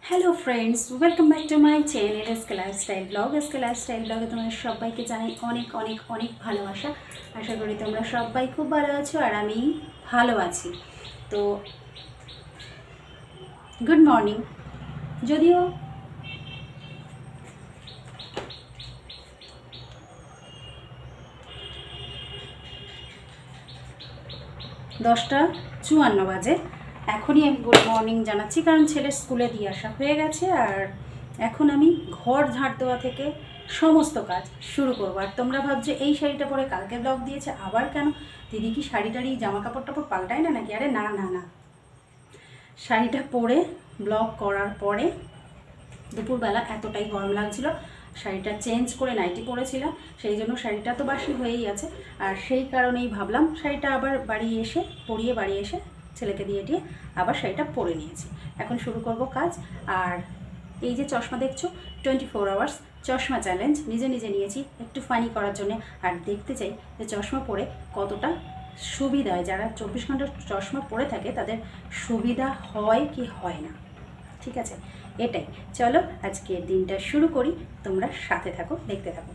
Hello friends, welcome back to my channel SK lifestyle blog. SK lifestyle ব্লগে তোমাদের সবাইকে জানাই অনেক অনেক অনেক ভালোবাসা। আশা করি তোমরা সবাই খুব ভালো আছো আর আমি ভালো আছি। তো গুড মর্নিং। যদিও দশটা 54 বাজে, এখনই আমি গুড মর্নিং জানাচ্ছি কারণ ছেলের স্কুলে দিয়ে আসা হয়ে গেছে। আর এখন আমি ঘর ঝাড় দেওয়া থেকে সমস্ত কাজ শুরু করবো। আর তোমরা ভাবছো এই শাড়িটা পরে কালকে ব্লগ দিয়েছে আবার কেন, দিদি কি শাড়ি টাড়ি জামা কাপড় টাপড় পাল্টায় না নাকি? আরে না না না, শাড়িটা পরে ব্লগ করার পরে দুপুরবেলা এতটাই গরম লাগছিল, শাড়িটা চেঞ্জ করে নাইটি পরেছিলাম, সেই জন্য শাড়িটা তো বাসি হয়েই আছে। আর সেই কারণেই ভাবলাম শাড়িটা আবার বাড়ি এসে বাড়ি এসে ছেলেকে দিয়ে আবার শাড়িটা পরে নিয়েছি। এখন শুরু করব কাজ। আর এই যে চশমা দেখছো, 24 আওয়ার্স চশমা চ্যালেঞ্জ নিজে নিজে নিয়েছি একটু ফানি করার জন্য। আর দেখতে চাই যে চশমা পরে কতটা সুবিধা হয়, যারা 24 ঘন্টা চশমা পরে থাকে তাদের সুবিধা হয় কি হয় না। ঠিক আছে, এটাই। চলো আজকের দিনটা শুরু করি, তোমরা সাথে থাকো, দেখতে থাকো।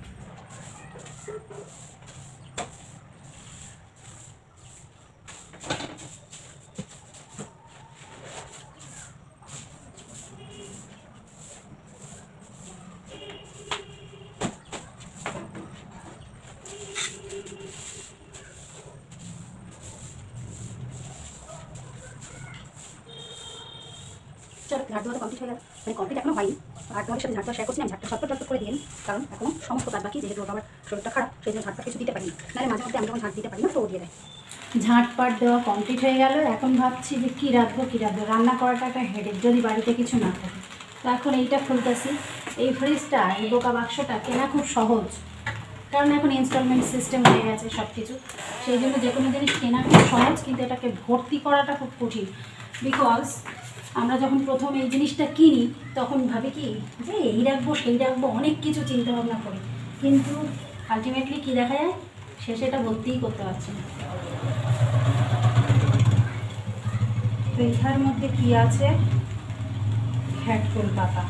চলো, ঝাড় দেওয়া কমপ্লিট হয়ে গেল, মানে কমপ্লিট এখনো হয়নি। আর তোমাদের সাথে ঝাড়টা শেয়ার করছি, আমি ঝাড়টা ঝটপট করে দিয়ে নিই, কারণ এখনো সমস্ত কাজ বাকি। যেহেতু ওটা আবার শরীরটা খারাপ, সেই জন্য ঝাড়টা কিছু দিতে পারি না, নাহলে মাঝে মধ্যে আমি যখন ঝাড় দিতে পারি না তো ও দিয়ে দেয়। ঝাঁটপাট দেওয়া কমপ্লিট হয়ে গেল। এখন ভাবছি যে কী রাখবো রান্না করাটা একটা হেডেক যদি বাড়িতে কিছু না থাকে। তো এখন এইটা খুলতেছি, এই ফ্রিজটা, এই বোকা বাক্সটা কেনা খুব সহজ, কারণ এখন ইনস্টলমেন্ট সিস্টেম হয়ে গেছে সব কিছু। সেই জন্য যে কোনো জিনিস কেনা খুব সহজ, কিন্তু এটাকে ভর্তি করাটা খুব কঠিন। বিকজ আমরা যখন প্রথম এই জিনিসটা কিনি তখন ভাবি কি যে এই রাখবো সেই রাখবো, অনেক কিছু চিন্তা ভাবনা করি, কিন্তু আলটিমেটলি কী দেখা যায়, শেষে এটা ভর্তিই করতে পারছি না। তো এটার মধ্যে কি আছে, ঘ্যাটকুল পাতা।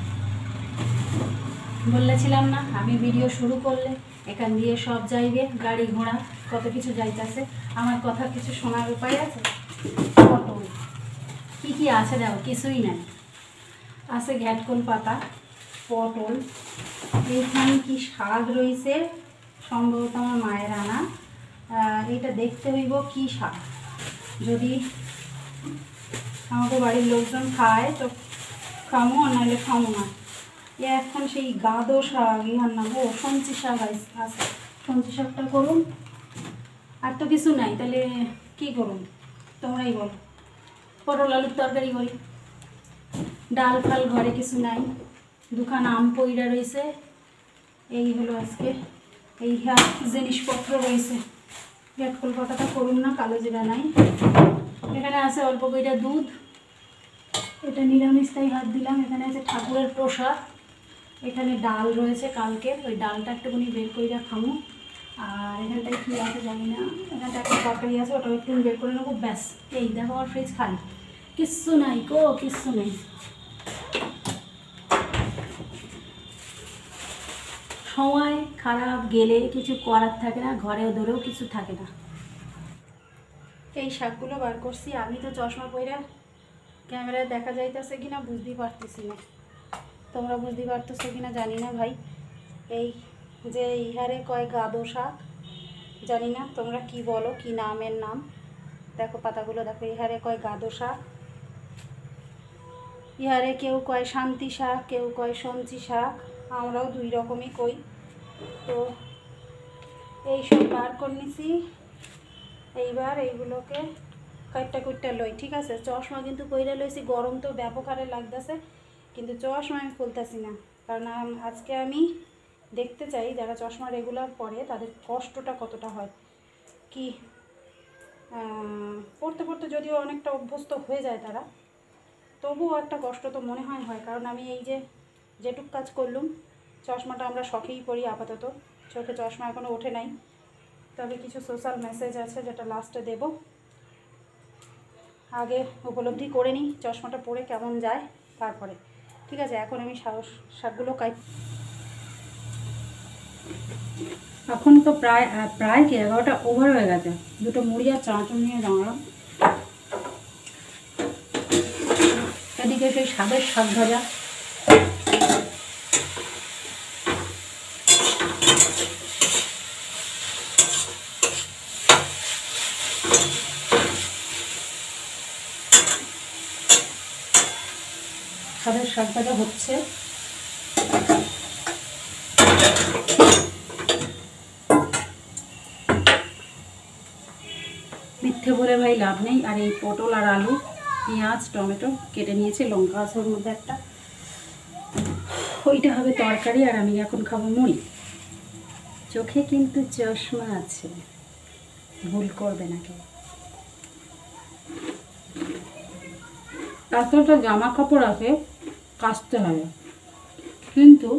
বলেছিলাম না আমি ভিডিও শুরু করলে এখান দিয়ে সব যাইবে, গাড়ি ঘোড়া কত কিছু যাইতেছে, আমার কথা কিছু শোনার উপায় আছে? পটল কী কী আছে দেখো, কিছুই নাই। আছে ঘ্যাটকুল পাতা, পটল, এইখানে কি শাক রয়েছে, সম্ভবত আমার মায়ের আনা। এটা দেখতে হইব কি শাক, যদি আমাকে বাড়ির লোকজন খায় তো খামো, আর নাহলে খামো না। এখন সেই গাদো শাক, ইহার নাম ও সঞ্চি শাক আছে, সঞ্চি শাকটা করুন। আর তো কিছু নাই, তাহলে কি করুন তোমরাই বলো। পটল আলুর তরকারি করি। ডাল ফাল ঘরে কিছু নাই, দুখান আম পইড়া রয়েছে, এই হলো আজকে এই জিনিসপত্র রয়েছে। ঘ্যাটকুল পাতাটা করুন না, কালো জিরা নাই। এখানে আছে অল্প কইটা দুধ, এটা নিরামিষ তাই হাত দিলাম। এখানে আছে ঠাকুরের প্রসাদ, এখানে ডাল রয়েছে কালকে, ওই ডালটা একটুখানি বের করে খামো। আর এখানটায় কী আছে জানি না, এখানটা একটা তরকারি আছে, ওটা একটু বের করে নেবো, ব্যাস। এই দেখো আমার ফ্রিজ খালি, কিচ্ছু নাই গো, কিচ্ছু নেই। সময় খারাপ গেলে কিছু করার থাকে না, ঘরে ধরেও কিছু থাকে না। এই শাকগুলো বার করছি, আমি তো চশমা পইরা ক্যামেরায় দেখা যাইতেছে কিনা বুঝতেই পারতেছি না, তোমরা বুঝতে পারতেছো কিনা জানি না ভাই। এই যে ইহারে কয় গাদো শাক, জানি না তোমরা কি বলো, কি নামের নাম। দেখো পাতাগুলো দেখো, ইহারে কয় গাদো শাক, ইহারে কেউ কয় শান্তি শাক, কেউ কয় সঞ্চি শাক, আমরাও দুই রকমই কই। তো এইসব বার করে নিছি, এইবার এইগুলোকে কাইটটা লই। ঠিক আছে, চশমা কিন্তু কইরা লইছি, গরম তো ব্যাপক হারে লাগতেছে, কিন্তু চশমা আমি খুলতেছি না, কারণ আজকে আমি দেখতে চাই যারা চশমা রেগুলার পরে তাদের কষ্টটা কতটা হয়। কি পড়তে পড়তে যদিও অনেকটা অভ্যস্ত হয়ে যায় তারা, তবুও একটা কষ্ট তো মনে হয়। কারণ আমি এই যে যেটুক কাজ করলুম, চশমাটা আমরা শখেই পড়ি আপাতত, চোখে চশমা এখনও ওঠে নাই। তবে কিছু সোশ্যাল মেসেজ আছে যেটা লাস্টে দেব, আগে উপলব্ধি করে নিই চশমাটা পরে কেমন যায় তারপরে। ঠিক আছে, এখন আমি শাকগুলো এখন তো প্রায় প্রায় কি 11টা ওভার হয়ে গেছে। দুটো মুড়ি আর চানাচুর নিয়ে দাঁড়ালাম। এদিকে সেই স্বাদের শাক ভাজা, হচ্ছে। মিথ্যে বলে ভাই লাভ নেই। আর এই পটল আর আলু, পেঁয়াজ, টমেটো কেটে নিয়েছি, লঙ্কা আছে ওর মধ্যে একটা, ওইটা হবে তরকারি। আর আমি এখন খাবো মুড়ি। চোখে কিন্তু চশমা আছে, ভুল করবে না কেউ। এতটা জামা কাপড় আছে, কাচতে হবে, কিন্তু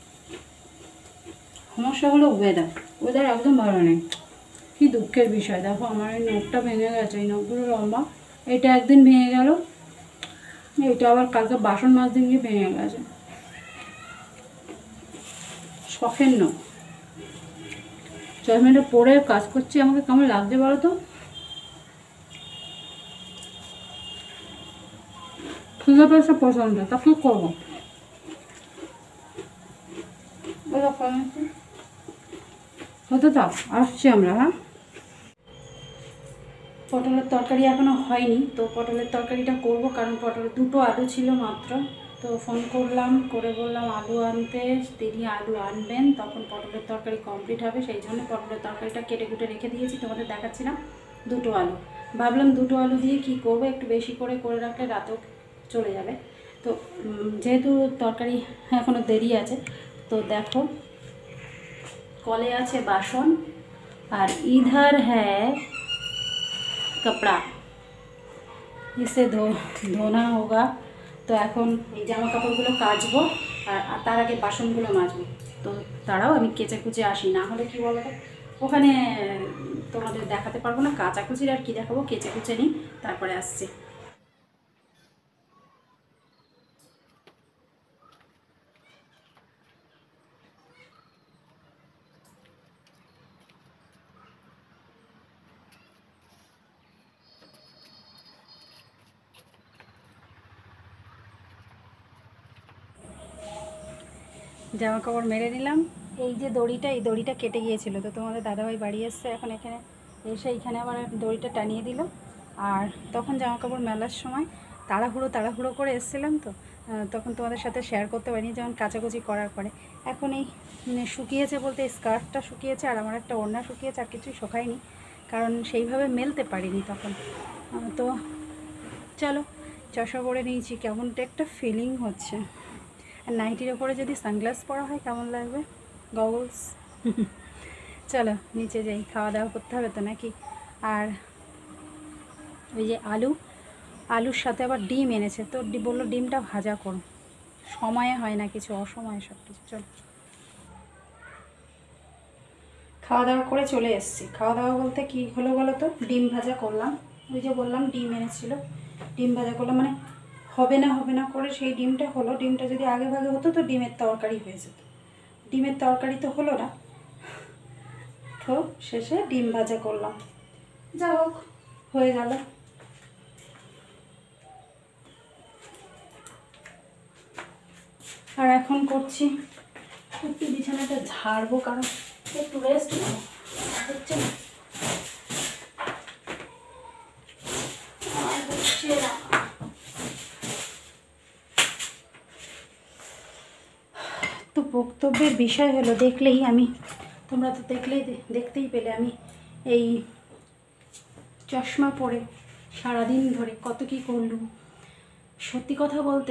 সমস্যা হলো ওয়েদার একদম ভালো নেই। কি দুঃখের বিষয়। দেখো আমার এই নখটা ভেঙে গেছে, এই নখগুলো লম্বা, এটা একদিন ভেঙে গেল, এটা আবার কালকে বাসন মাজতে গিয়ে ভেঙে গেছে। শখের নখ। চশমাটা পরে কাজ করছি, আমাকে কেমন লাগছে বলো তো? খুঁজে পেয়েছে পছন্দ, তা কি করবো? হতে থাক, আসছি আমরা। হ্যাঁ, পটলের তরকারি এখনও হয়নি, তো পটলের তরকারিটা করব, কারণ পটলের 2টো আলু ছিল মাত্র। তো ফোন করলাম, করে বললাম আলু আনতে, তিনি আলু আনবেন, তখন পটলের তরকারি কমপ্লিট হবে। সেই জন্য পটলের তরকারিটা কেটে কুটে রেখে দিয়েছি, তোমাদের দেখাচ্ছিলাম। 2টো আলু, ভাবলাম 2টো আলু দিয়ে কি করবো, একটু বেশি করে রাখলে রাতেও চলে যাবে। তো যেহেতু তরকারি এখনও দেরি আছে, তো দেখো কলে আছে বাসন, আর ইধার হ্যাঁ कपड़ा, इसे धोना होगा। তো এখন এই জামা কাপড়গুলো কাচবো, আর তার আগে বাসনগুলো মাজবো। তো তারাও আমি কেচে কুচে আসি, না হলে কি বলো তো, ওখানে তোমাদের দেখাতে পারবো না। কাচাকুচির আর কি দেখাবো, কেচে কুচে নিই, তারপরে আসছি। জামা কাপড় মেরে নিলাম। এই যে দড়িটা, এই দড়িটা কেটে গিয়েছিল, তো তোমাদের দাদাভাই বাড়ি এসছে, এখন এখানে এসে এইখানে আবার দড়িটা টানিয়ে দিল। আর তখন জামা কাপড় মেলার সময় তাড়াহুড়ো করে এসেছিলাম, তো তখন তোমাদের সাথে শেয়ার করতে পারিনি, যেমন কাচাকুচি করার পরে। এখন এই শুকিয়েছে বলতে এই স্কার্টটা শুকিয়েছে, আর আমার একটা ওড়না শুকিয়েছে, আর কিছুই শুকায়নি, কারণ সেইভাবে মেলতে পারিনি তখন। তো চলো, চশমা পরে নিয়েছি, কেমনটা একটা ফিলিং হচ্ছে। আর নাইটির ওপরে যদি সানগ্লাস পরা হয় কেমন লাগবে, গগলস। চলো নিচে যাই, খাওয়া দাওয়া করতে হবে তো নাকি। আর ওই যে আলুর সাথে আবার ডিম এনেছে, তো বললো ডিমটা ভাজা করো। সময়ে হয় না কিছু, অসময়ে সব কিছু। চলো, খাওয়া দাওয়া করে চলে এসেছি। খাওয়া দাওয়া বলতে কি হলো বলো তো, ডিম ভাজা করলাম। ওই যে বললাম ডিম এনেছিল, ডিম ভাজা করলাম, মানে হবে না করে সেই ডিমটা হলো। ডিমটা যদি আগে ভাগে হতো তো ডিমের তরকারি হয়ে যেত, ডিমের তরকারি তো হলো না, তো শেষে ডিম ভাজা করলাম। যা হোক, হয়ে গেল। আর এখন করছি একটু বিছানাটা ঝাড়বো, কারণ একটু রেস্ট নেবো, হচ্ছে না আর হচ্ছে না। তো বক্তব্যের বিষয় হলো, তোমরা তো দেখতেই পেলে আমি এই চশমা পরে সারাদিন ধরে কত কী করলুম। সত্যি কথা বলতে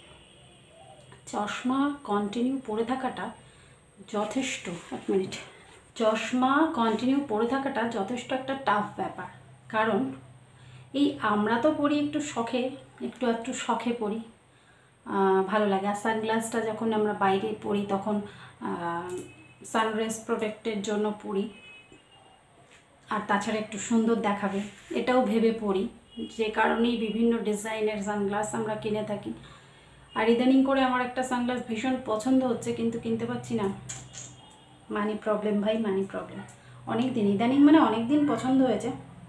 চশমা কন্টিনিউ পরে থাকাটা যথেষ্ট, এক মিনিট, চশমা কন্টিনিউ পরে থাকাটা যথেষ্ট একটা টাফ ব্যাপার। কারণ এই আমরা তো পরি একটু শখে পরি, ভালো লাগে। আর সানগ্লাসটা যখন আমরা বাইরে পরি তখন সানরেজ প্রোটেক্টের জন্য পরি, আর তাছাড়া একটু সুন্দর দেখাবে এটাও ভেবে পরি, যে কারণেই বিভিন্ন ডিজাইনের সানগ্লাস আমরা কিনে থাকি। আর ইদানিং করে আমার একটা সানগ্লাস ভীষণ পছন্দ হচ্ছে, কিন্তু কিনতে পারছি না। মানি প্রবলেম ভাই, মানি প্রবলেম। অনেক দিন, ইদানিং মানে অনেক দিন পছন্দ হয়েছে।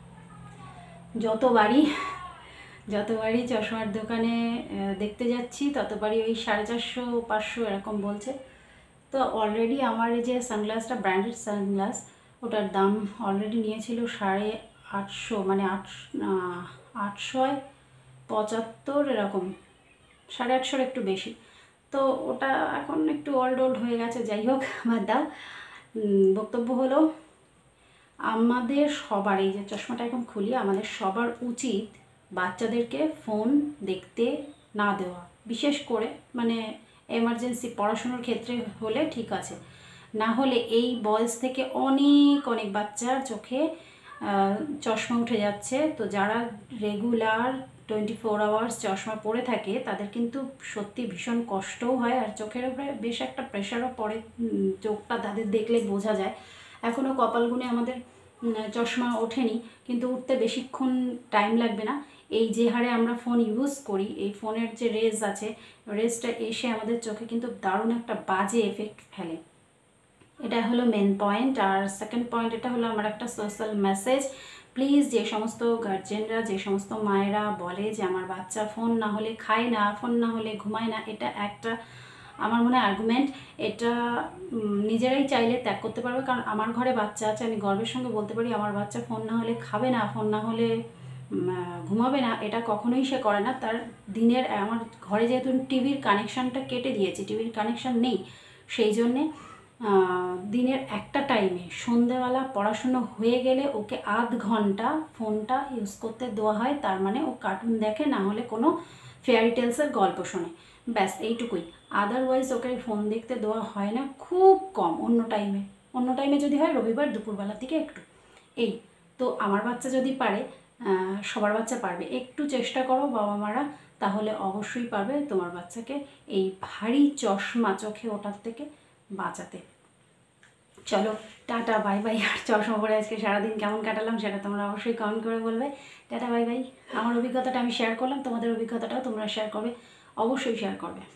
যতবারই চশমার দোকানে দেখতে যাচ্ছি ততবারই ওই 450-500 এরকম বলছে। তো অলরেডি আমার এই যে সানগ্লাসটা, ব্র্যান্ডেড সানগ্লাস, ওটার দাম অলরেডি নিয়েছিল 850, মানে 875 এরকম, 850 একটু বেশি। তো ওটা এখন একটু ওল্ড হয়ে গেছে। যাই হোক, বাদ দাও। বক্তব্য হলো, আমাদের সবার, এই যে চশমাটা এখন খুলি, আমাদের সবার উচিত বাচ্চাদেরকে ফোন দেখতে না দেওয়া। বিশেষ করে মানে এমার্জেন্সি পড়াশুনোর ক্ষেত্রে হলে ঠিক আছে, না হলে এই বয়স থেকে অনেক অনেক বাচ্চার চোখে চশমা উঠে যাচ্ছে। তো যারা রেগুলার 24 আওয়ার্স চশমা পরে থাকে তাদের কিন্তু সত্যি ভীষণ কষ্টও হয়, আর চোখের উপরে বেশ একটা প্রেশারও পড়ে। চোখটা তাদের দেখলে বোঝা যায়। এখনও কপাল গুনে আমাদের চশমা ওঠেনি, কিন্তু উঠতে বেশিক্ষণ টাইম লাগবে না। এই যে হারে আমরা ফোন ইউজ করি, এই ফোনের যে রেজ আছে, রেজটা এসে আমাদের চোখে কিন্তু দারুণ একটা বাজে এফেক্ট ফেলে। এটা হলো মেন পয়েন্ট। আর সেকেন্ড পয়েন্ট, এটা হলো আমার একটা সোশ্যাল মেসেজ। প্লিজ, যে সমস্ত গার্জেনরা, যে সমস্ত মায়েরা বলে যে আমার বাচ্চা ফোন না হলে খায় না, ফোন না হলে ঘুমায় না, এটা একটা আমার মনে হয় আর্গুমেন্ট। এটা নিজেরাই চাইলে ত্যাগ করতে পারবে, কারণ আমার ঘরে বাচ্চা আছে, আমি গর্বের সঙ্গে বলতে পারি আমার বাচ্চা ফোন না হলে খাবে না, ফোন না হলে ঘুমাবে না, এটা কখনোই সে করে না। তার দিনের, আমার ঘরে যেহেতু টিভির কানেকশানটা কেটে দিয়েছি, টিভির কানেকশান নেই, সেই জন্যে দিনের একটা টাইমে সন্ধ্যেবেলা পড়াশুনো হয়ে গেলে ওকে আধ ঘন্টা ফোনটা ইউজ করতে দেওয়া হয়। তার মানে ও কার্টুন দেখে, না হলে কোনো ফেয়ারি টেলসের গল্প শোনে, ব্যাস এইটুকুই। আদারওয়াইজ ওকে ফোন দেখতে দেওয়া হয় না, খুব কম। অন্য টাইমে যদি হয় রবিবার দুপুরবেলার দিকে একটু, এই। তো আমার বাচ্চা যদি পারে, সবার বাচ্চা পারবে। একটু চেষ্টা করো বাবা মারা, তাহলে অবশ্যই পারবে তোমার বাচ্চাকে এই ভারী চশমা চোখে ওঠার থেকে বাঁচাতে। চলো, টাটা বাই বাই। আর চশমা পরে আজকে সারাদিন কেমন কাটালাম সেটা তোমরা অবশ্যই কমেন্ট করে বলবে। Tata bye bye. আমার অভিজ্ঞতাটা আমি শেয়ার করলাম, তোমাদের অভিজ্ঞতাটাও তোমরা শেয়ার করবে, অবশ্যই শেয়ার করবে।